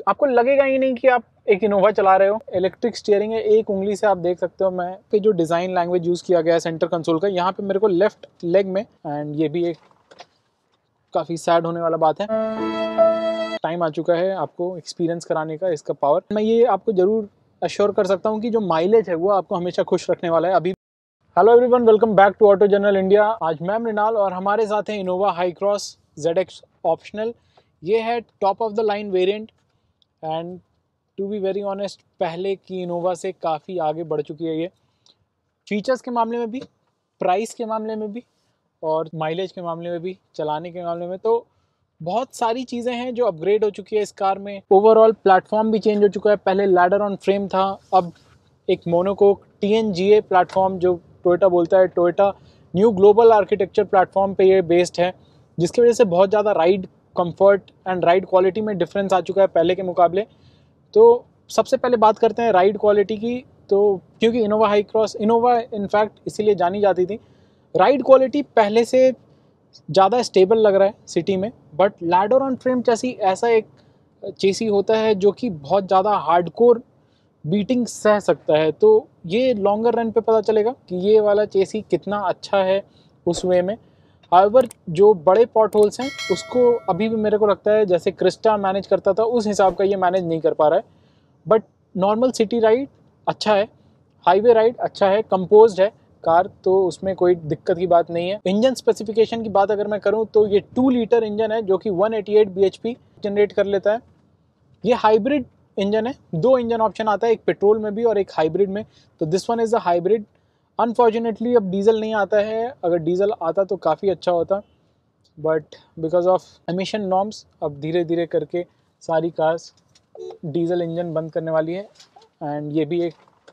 आपको लगेगा ही नहीं कि आप एक इनोवा चला रहे हो। इलेक्ट्रिक स्टीयरिंग है, एक उंगली से आप देख सकते हो। मैं पे जो डिज़ाइन लैंग्वेज यूज़ किया गया है सेंटर कंसोल का, यहाँ पे मेरे को लेफ्ट लेग में, एंड ये भी एक काफ़ी सैड होने वाला बात है, टाइम आ चुका है आपको एक्सपीरियंस कराने का इसका पावर। मैं ये आपको ज़रूर अश्योर कर सकता हूँ कि जो माइलेज है वो आपको हमेशा खुश रखने वाला है। अभी hello everyone, welcome back to auto general India. आज मैं मृणाल और हमारे साथ है Innova high cross ZX optional. ये है top of the line variant and to be very honest पहले की इनोवा से काफ़ी आगे बढ़ चुकी है ये, फीचर्स के मामले में भी, प्राइस के मामले में भी, और माइलेज के मामले में भी, चलाने के मामले में। तो बहुत सारी चीज़ें हैं जो अपग्रेड हो चुकी है इस कार में। ओवरऑल प्लेटफॉर्म भी चेंज हो चुका है। पहले लैडर ऑन फ्रेम था, अब एक मोनोकोक TNGA प्लेटफॉर्म जो टोयोटा बोलता है, Toyota new global architecture platform पे ये बेस्ड है, जिसकी वजह से बहुत ज़्यादा ride comfort and ride quality में डिफरेंस आ चुका है पहले के मुकाबले। तो सबसे पहले बात करते हैं राइड क्वालिटी की। तो क्योंकि Innova high cross, Innova in fact इसीलिए जानी जाती थी, राइड क्वालिटी पहले से ज़्यादा स्टेबल लग रहा है सिटी में। But ladder on frame chassis ऐसा एक चेसी होता है जो कि बहुत ज़्यादा हार्डकोर बीटिंग सह सकता है। तो ये लॉन्गर रन पे पता चलेगा कि ये वाला चेसी कितना अच्छा है उस वे में। हाउएवर जो बड़े पॉट होल्स हैं उसको अभी भी मेरे को लगता है जैसे क्रिस्टा मैनेज करता था उस हिसाब का ये मैनेज नहीं कर पा रहा है। बट नॉर्मल सिटी राइड अच्छा है, हाईवे राइड अच्छा है, कंपोज्ड है कार, तो उसमें कोई दिक्कत की बात नहीं है। इंजन स्पेसिफिकेशन की बात अगर मैं करूं तो ये 2 लीटर इंजन है जो कि 188 bhp जनरेट कर लेता है। ये हाइब्रिड इंजन है, 2 इंजन ऑप्शन आता है, एक पेट्रोल में भी और एक हाइब्रिड में। तो this one is a hybrid. Unfortunately अब डीजल नहीं आता है, अगर डीजल आता तो काफ़ी अच्छा होता, but because of emission norms अब धीरे धीरे करके सारी कार्स डीजल इंजन बंद करने वाली है, एंड ये भी एक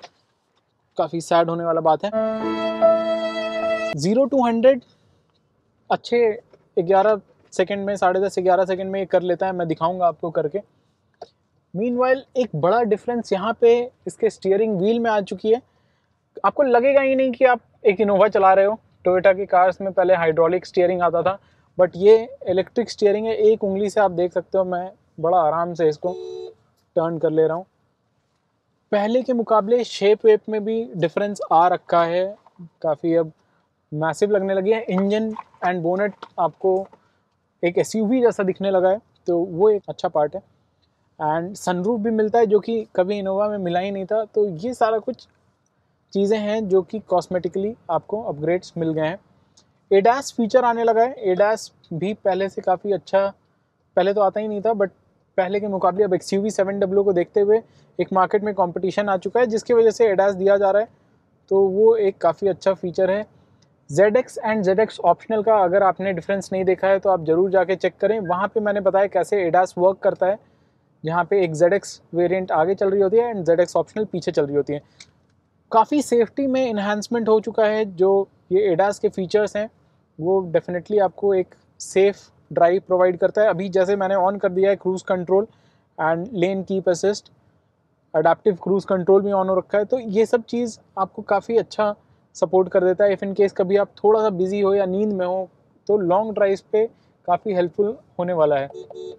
काफ़ी सैड होने वाला बात है। 0 to 100 अच्छे 11 सेकंड में, 10.5 11 सेकंड में ये कर लेता है। मैं दिखाऊंगा आपको करके। मीनवाइल एक बड़ा डिफरेंस यहाँ पे इसके स्टीयरिंग व्हील में आ चुकी है। आपको लगेगा ही नहीं कि आप एक इनोवा चला रहे हो। टोयोटा की कार्स में पहले हाइड्रोलिक स्टीयरिंग आता था, बट ये इलेक्ट्रिक स्टीयरिंग है, एक उंगली से आप देख सकते हो। मैं बड़ा आराम से इसको टर्न कर ले रहा हूँ। पहले के मुकाबले शेप वेप में भी डिफरेंस आ रखा है, काफ़ी अब मैसिव लगने लगी है। इंजन एंड बोनेट आपको एक SUV जैसा दिखने लगा है, तो वो एक अच्छा पार्ट है। एंड सनरूफ भी मिलता है जो कि कभी इनोवा में मिला ही नहीं था। तो ये सारा कुछ चीज़ें हैं जो कि कॉस्मेटिकली आपको अपग्रेड्स मिल गए हैं। एडास फीचर आने लगा है, एडास भी पहले से काफ़ी अच्छा, पहले तो आता ही नहीं था, बट पहले के मुकाबले अब XUV 700 को देखते हुए एक मार्केट में कंपटीशन आ चुका है जिसकी वजह से एडास दिया जा रहा है। तो वो एक काफ़ी अच्छा फीचर है। ZX एंड ZX ऑप्शनल का अगर आपने डिफरेंस नहीं देखा है तो आप ज़रूर जाके चेक करें। वहाँ पे मैंने बताया कैसे एडास वर्क करता है, जहाँ पे एक ZX वेरिएंट आगे चल रही होती है एंड ZX ऑप्शनल पीछे चल रही होती है। काफ़ी सेफ्टी में इन्हांसमेंट हो चुका है। जो ये एडास के फीचर्स हैं वो डेफिनेटली आपको एक सेफ़ ड्राइव प्रोवाइड करता है। अभी जैसे मैंने ऑन कर दिया है cruise control and lane keep assist, adaptive cruise control भी ऑन हो रखा है, तो ये सब चीज़ आपको काफ़ी अच्छा सपोर्ट कर देता है। इफ़ इन केस कभी आप थोड़ा सा बिजी हो या नींद में हो तो लॉन्ग ड्राइव पे काफ़ी हेल्पफुल होने वाला है।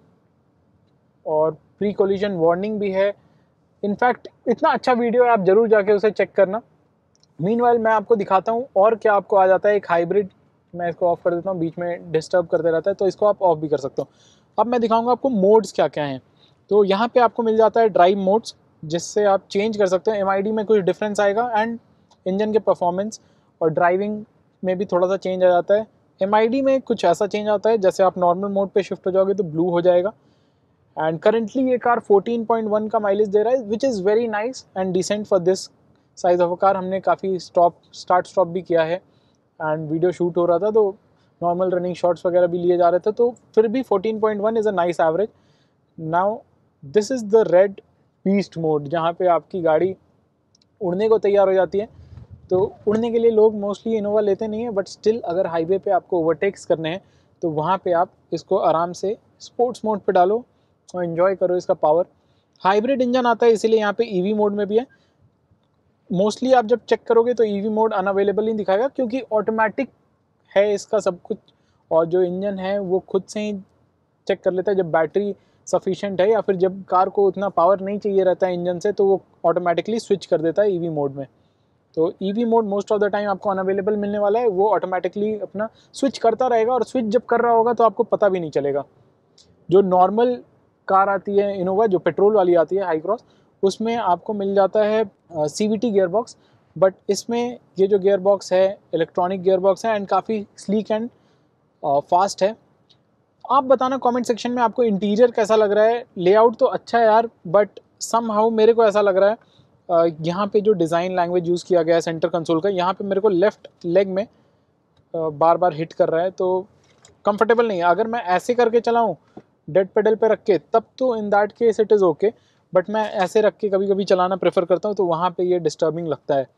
और प्री कोलिजन वार्निंग भी है। इनफैक्ट इतना अच्छा वीडियो है, आप ज़रूर जाके उसे चेक करना। मीनवाइल मैं आपको दिखाता हूँ और क्या आपको आ जाता है। एक हाइब्रिड, मैं इसको ऑफ़ कर देता हूँ, बीच में डिस्टर्ब करते रहता है, तो इसको आप ऑफ भी कर सकते हो। अब मैं दिखाऊंगा आपको मोड्स क्या क्या हैं। तो यहाँ पे आपको मिल जाता है ड्राइव मोड्स, जिससे आप चेंज कर सकते हो। MID में कुछ डिफरेंस आएगा एंड इंजन के परफॉर्मेंस और ड्राइविंग में भी थोड़ा सा चेंज आ जाता है। MID में कुछ ऐसा चेंज आता है जैसे आप नॉर्मल मोड पे शिफ्ट हो जाओगे तो ब्लू हो जाएगा। एंड करेंटली ये कार 14.1 का माइलेज दे रहा है, which is very nice and decent for this size of a car. हमने काफ़ी स्टार्ट स्टॉप भी किया है एंड वीडियो शूट हो रहा था तो नॉर्मल रनिंग शॉट्स वगैरह भी लिए जा रहे थे, तो फिर भी 14.1 is a nice average. Now this is the red beast mode, जहाँ पे आपकी गाड़ी उड़ने को तैयार हो जाती है। तो उड़ने के लिए लोग मोस्टली इनोवा लेते नहीं है, बट स्टिल अगर हाईवे पे आपको ओवरटेक्स करने हैं तो वहाँ पे आप इसको आराम से स्पोर्ट्स मोड पे डालो और इन्जॉय करो इसका पावर। हाइब्रिड इंजन आता है इसीलिए यहाँ पे EV मोड में भी है। मोस्टली आप जब चेक करोगे तो EV मोड अनअवेलेबल ही दिखाएगा, क्योंकि ऑटोमेटिक है इसका सब कुछ, और जो इंजन है वो खुद से ही चेक कर लेता है। जब बैटरी सफिशिएंट है, या फिर जब कार को उतना पावर नहीं चाहिए रहता है इंजन से, तो वो ऑटोमेटिकली स्विच कर देता है ईवी मोड में। तो EV mode most of the time आपको अनअवेलेबल मिलने वाला है, वो ऑटोमेटिकली अपना स्विच करता रहेगा, और स्विच जब कर रहा होगा तो आपको पता भी नहीं चलेगा। जो नॉर्मल कार आती है इनोवा, जो पेट्रोल वाली आती है हाई क्रॉस, उसमें आपको मिल जाता है CVT गियर बॉक्स, बट इसमें ये जो गियर बॉक्स है इलेक्ट्रॉनिक गियर बॉक्स है, एंड काफ़ी स्लीक एंड फास्ट है। आप बताना कमेंट सेक्शन में आपको इंटीरियर कैसा लग रहा है। लेआउट तो अच्छा है यार, बट समहाउ मेरे को ऐसा लग रहा है यहाँ पे जो डिज़ाइन लैंग्वेज यूज़ किया गया है सेंटर कंसोल का, यहाँ पे मेरे को लेफ़्ट लेग में बार बार हिट कर रहा है, तो कंफर्टेबल नहीं है। अगर मैं ऐसे करके चलाऊँ डेड पेडल पे रख के, तब तो in that case it is okay, but मैं ऐसे रख के कभी कभी चलाना प्रेफर करता हूँ, तो वहाँ पे ये डिस्टर्बिंग लगता है।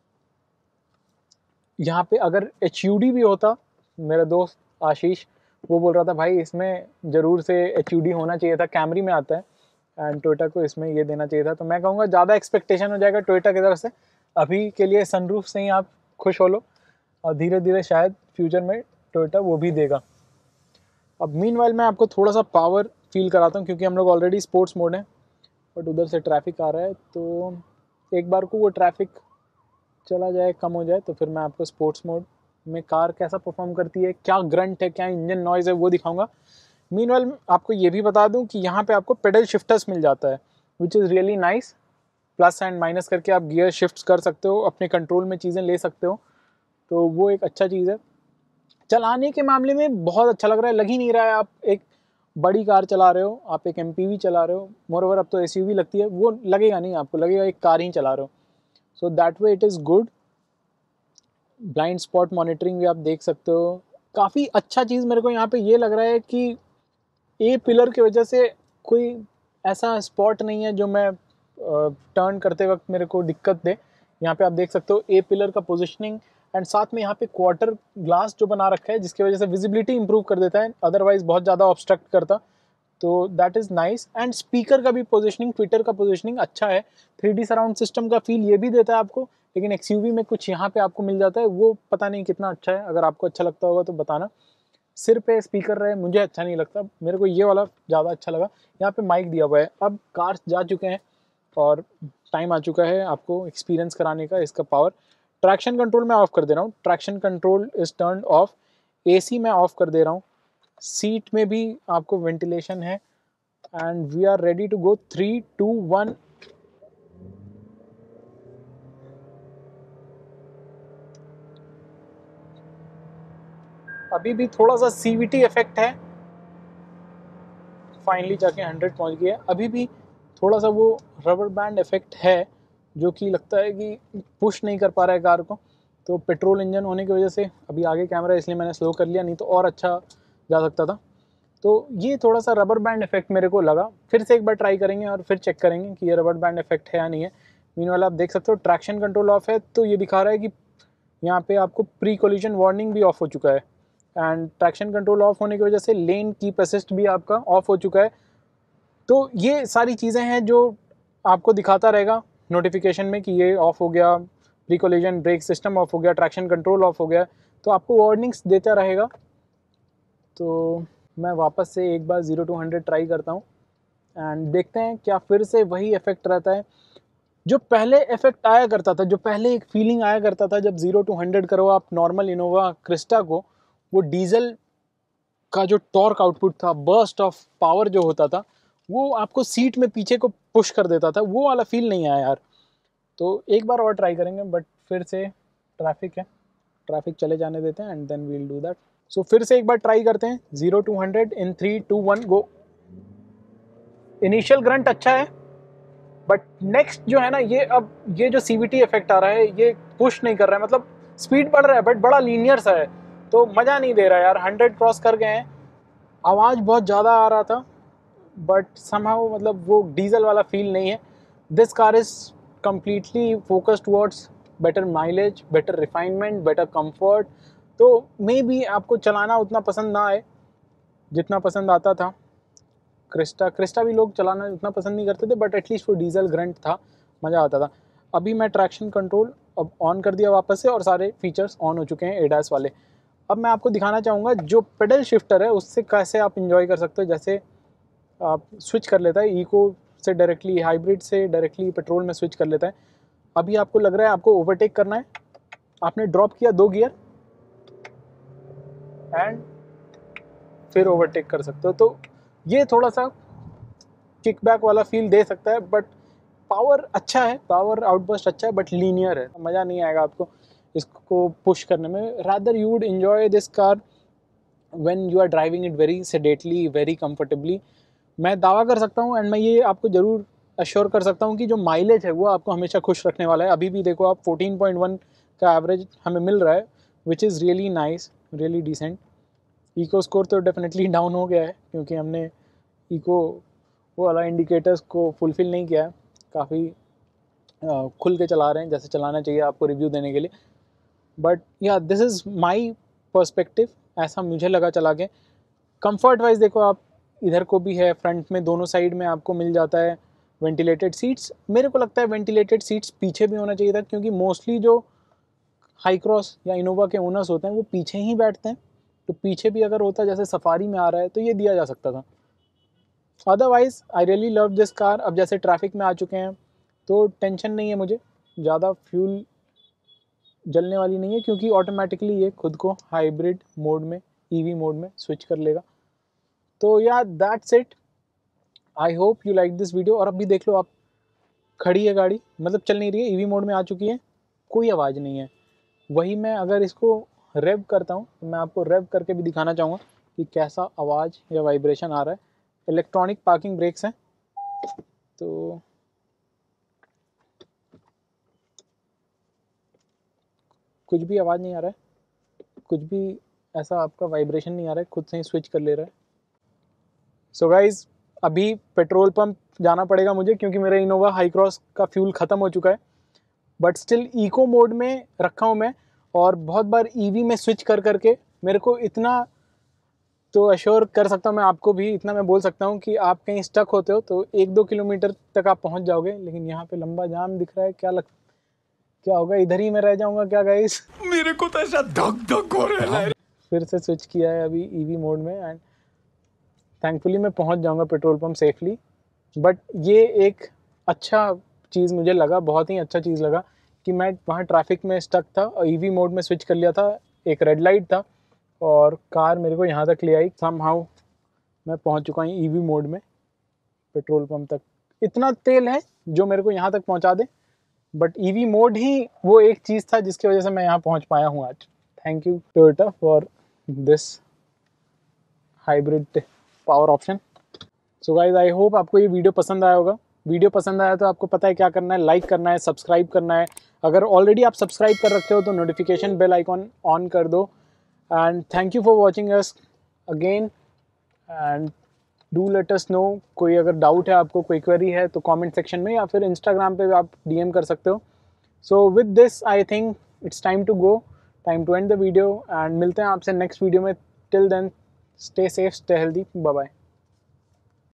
यहाँ पे अगर HUD भी होता, मेरा दोस्त आशीष वो बोल रहा था भाई इसमें ज़रूर से HUD होना चाहिए था, कैमरी में आता है, एंड टोयोटा को इसमें ये देना चाहिए था। तो मैं कहूँगा ज़्यादा एक्सपेक्टेशन हो जाएगा टोयोटा की तरफ से। अभी के लिए सनरूफ से ही आप खुश हो लो, और धीरे धीरे शायद फ्यूचर में टोयोटा वो भी देगा। अब मीनवाइल मैं आपको थोड़ा सा पावर फील कराता हूँ, क्योंकि हम लोग ऑलरेडी स्पोर्ट्स मोड है, बट उधर से ट्रैफिक आ रहा है, तो एक बार को वो ट्रैफिक चला जाए, कम हो जाए, तो फिर मैं आपको स्पोर्ट्स मोड में कार कैसा परफॉर्म करती है, क्या ग्रंट है, क्या इंजन नॉइज़ है, वो दिखाऊंगा। मीनवाइल आपको ये भी बता दूं कि यहाँ पे आपको पेडल शिफ्टर्स मिल जाता है, which is really nice. Plus and minus करके आप गियर शिफ्ट कर सकते हो, अपने कंट्रोल में चीज़ें ले सकते हो, तो वो एक अच्छा चीज़ है। चलाने के मामले में बहुत अच्छा लग रहा है, लग ही नहीं रहा है आप एक बड़ी कार चला रहे हो, आप एक MPV चला रहे हो। मोरओवर अब तो SUV लगती है, वो लगेगा नहीं, आपको लगेगा एक कार ही चला रहे हो। So that way it is good. Blind spot monitoring भी आप देख सकते हो। काफ़ी अच्छा चीज़ मेरे को यहाँ पे ये लग रहा है कि A पिलर की वजह से कोई ऐसा स्पॉट नहीं है जो मैं टर्न करते वक्त मेरे को दिक्कत दे। यहाँ पे आप देख सकते हो A पिलर का पोजिशनिंग, एंड साथ में यहाँ पे क्वार्टर ग्लास जो बना रखा है, जिसकी वजह से विजिबिलिटी इंप्रूव कर देता है, अदरवाइज बहुत ज़्यादा ऑब्स्ट्रक्ट करता। तो that is nice. And speaker का भी पोजिशनिंग, ट्विटर का पोजिशनिंग अच्छा है। 3D सराउंड सिस्टम का फील ये भी देता है आपको, लेकिन XUV में कुछ यहाँ पे आपको मिल जाता है, वो पता नहीं कितना अच्छा है। अगर आपको अच्छा लगता होगा तो बताना। सिर पे स्पीकर रहे, मुझे अच्छा नहीं लगता, मेरे को ये वाला ज़्यादा अच्छा लगा। यहाँ पे माइक दिया हुआ है। अब कार्स जा चुके हैं और टाइम आ चुका है आपको एक्सपीरियंस कराने का इसका पावर। ट्रैक्शन कंट्रोल मैं ऑफ़ कर दे रहा हूँ, traction control is turn off. AC मैं ऑफ़ कर दे रहा हूँ। सीट में भी आपको वेंटिलेशन है, and we are ready to go. 3, 2, 1। अभी भी थोड़ा सा CVT इफेक्ट है, फाइनली जाके 100 पहुंच गया। अभी भी थोड़ा सा वो रबर बैंड इफेक्ट है, जो कि लगता है कि पुश नहीं कर पा रहा है कार को। तो पेट्रोल इंजन होने की वजह से अभी आगे कैमरा इसलिए मैंने स्लो कर लिया, नहीं तो और अच्छा जा सकता था। तो ये थोड़ा सा रबर बैंड इफेक्ट मेरे को लगा। फिर से एक बार ट्राई करेंगे और फिर चेक करेंगे कि ये रबर बैंड इफेक्ट है या नहीं है। मीनवाइल आप देख सकते हो ट्रैक्शन कंट्रोल ऑफ है, तो ये दिखा रहा है कि यहाँ पे आपको प्री कोलिजन वार्निंग भी ऑफ हो चुका है, एंड ट्रैक्शन कंट्रोल ऑफ होने की वजह से लेन कीप असिस्ट भी आपका ऑफ हो चुका है। तो ये सारी चीज़ें हैं जो आपको दिखाता रहेगा नोटिफिकेशन में कि ये ऑफ हो गया, pre collision brake system off हो गया, ट्रैक्शन कंट्रोल ऑफ हो गया, तो आपको वार्निंग्स देता रहेगा। तो मैं वापस से एक बार 0 to 100 ट्राई करता हूँ, एंड देखते हैं क्या फिर से वही इफेक्ट रहता है जो पहले इफेक्ट आया करता था, जो पहले एक फीलिंग आया करता था जब 0 to 100 करो आप नॉर्मल इनोवा क्रिस्टा को। वो डीजल का जो टॉर्क आउटपुट था, बर्स्ट ऑफ पावर जो होता था, वो आपको सीट में पीछे को पुश कर देता था, वो वाला फील नहीं आया यार। तो एक बार और ट्राई करेंगे, बट फिर से ट्रैफिक है, ट्रैफिक चले जाने देते हैं, and then we'll do that. So फिर से एक बार ट्राई करते हैं 0 to 100 in 3, 2, 1 go. Initial grunt अच्छा है, बट नेक्स्ट जो है ना, ये जो CVT इफेक्ट आ रहा है, ये पुश नहीं कर रहा है, मतलब स्पीड बढ़ रहा है बट बड़ा लीनियर सा है, तो मज़ा नहीं दे रहा है यार। 100 क्रॉस कर गए हैं, आवाज़ बहुत ज़्यादा आ रहा था, बट समहाउ मतलब वो डीजल वाला फील नहीं है। This car is completely focused towards better mileage, better refinement, better comfort. तो मे बी आपको चलाना उतना पसंद ना आए जितना पसंद आता था। क्रिस्टा भी लोग चलाना उतना पसंद नहीं करते थे, बट एटलीस्ट वो डीजल ग्रंट था, मज़ा आता था। अभी मैं ट्रैक्शन कंट्रोल अब ऑन कर दिया वापस से, और सारे फीचर्स ऑन हो चुके हैं एडास वाले। अब मैं आपको दिखाना चाहूँगा जो पेडल शिफ्टर है उससे कैसे आप इंजॉय कर सकते हो। जैसे आप स्विच कर लेता है, इको से डायरेक्टली, हाइब्रिड से डायरेक्टली पेट्रोल में स्विच कर लेता है। अभी आपको लग रहा है आपको ओवरटेक करना है, आपने ड्रॉप किया 2 गियर एंड फिर ओवरटेक कर सकते हो। तो ये थोड़ा सा किकबैक वाला फील दे सकता है, बट पावर अच्छा है, पावर आउटबर्स्ट अच्छा है, बट लीनियर है, मज़ा नहीं आएगा आपको इसको पुश करने में। Rather you would enjoy this car when you are driving it very sedately, very comfortably. मैं दावा कर सकता हूँ एंड मैं ये आपको ज़रूर अश्योर कर सकता हूँ कि जो माइलेज है वो आपको हमेशा खुश रखने वाला है। अभी भी देखो आप 14.1 का एवरेज हमें मिल रहा है, which is really nice, really decent. Eco score तो डेफिनेटली डाउन हो गया है क्योंकि हमने इको वो वाला इंडिकेटर्स को फुलफ़िल नहीं किया है, काफ़ी खुल के चला रहे हैं जैसे चलाना चाहिए आपको रिव्यू देने के लिए। बट या दिस इज़ माई पर्सपेक्टिव, ऐसा मुझे लगा चला के। कंफर्ट वाइज देखो आप, इधर को भी है, फ्रंट में दोनों साइड में आपको मिल जाता है वेंटिलेटेड सीट्स। मेरे को लगता है वेंटिलेटेड सीट्स पीछे भी होना चाहिए था, क्योंकि मोस्टली जो हाई क्रॉस या इनोवा के ओनर्स होते हैं वो पीछे ही बैठते हैं, तो पीछे भी अगर होता जैसे सफारी में आ रहा है तो ये दिया जा सकता था। Otherwise I really love this car. अब जैसे ट्रैफिक में आ चुके हैं तो टेंशन नहीं है मुझे, ज़्यादा फ्यूल जलने वाली नहीं है, क्योंकि ऑटोमेटिकली ये खुद को हाइब्रिड मोड में, ईवी मोड में स्विच कर लेगा। तो yeah that's it, I hope you like this video. और अब भी देख लो आप, खड़ी है गाड़ी, मतलब चल नहीं रही है, ईवी मोड में आ चुकी है, कोई आवाज़ नहीं है। वही मैं अगर इसको रेव करता हूँ तो मैं आपको रेव करके भी दिखाना चाहूँगा कि कैसा आवाज़ या वाइब्रेशन आ रहा है। इलेक्ट्रॉनिक पार्किंग ब्रेक्स हैं, तो कुछ भी आवाज़ नहीं आ रहा है, कुछ भी ऐसा आपका वाइब्रेशन नहीं आ रहा है, खुद से ही स्विच कर ले रहा है। सो गाइज़, अभी पेट्रोल पंप जाना पड़ेगा मुझे क्योंकि मेरा इनोवा हाई क्रॉस का फ्यूल ख़त्म हो चुका है। बट स्टिल इको मोड में रखा हूँ मैं, और बहुत बार ईवी में स्विच कर करके मेरे को इतना तो अश्योर कर सकता हूँ मैं आपको भी, इतना मैं बोल सकता हूँ कि आप कहीं स्टक होते हो तो 1-2 किलोमीटर तक आप पहुँच जाओगे। लेकिन यहाँ पे लंबा जाम दिख रहा है, क्या होगा, इधर ही मैं रह जाऊँगा क्या गाइस? मेरे को तो ऐसा धक धक हो रहा है। फिर से स्विच किया है अभी ईवी मोड में एंड थैंकफुली मैं पहुँच जाऊँगा पेट्रोल पंप सेफली। बट ये एक अच्छा चीज़ मुझे लगा, बहुत ही अच्छा चीज़ लगा कि मैं वहाँ ट्रैफिक में स्टक था और ईवी मोड में स्विच कर लिया था, एक रेड लाइट था और कार मेरे को यहाँ तक ले आई। समहाउ मैं पहुँच चुका हूँ ईवी मोड में पेट्रोल पंप तक। इतना तेल है जो मेरे को यहाँ तक पहुँचा दे, बट ईवी मोड ही वो एक चीज़ था जिसकी वजह से मैं यहाँ पहुँच पाया हूँ आज। Thank you Toyota for this hybrid power option. So guys, I hope आपको ये वीडियो पसंद आया होगा। वीडियो पसंद आया तो आपको पता है क्या करना है, लाइक करना है, सब्सक्राइब करना है। अगर ऑलरेडी आप सब्सक्राइब कर रखे हो तो नोटिफिकेशन बेल आइकॉन ऑन कर दो। And thank you for watching us again and do let us know. कोई अगर डाउट है आपको, कोई क्वेरी है तो कमेंट सेक्शन में या फिर इंस्टाग्राम पे भी आप डीएम कर सकते हो। So with this I think it's time to go, time to end the video and मिलते हैं आपसे नेक्स्ट वीडियो में। Till then stay safe, stay healthy, bye bye.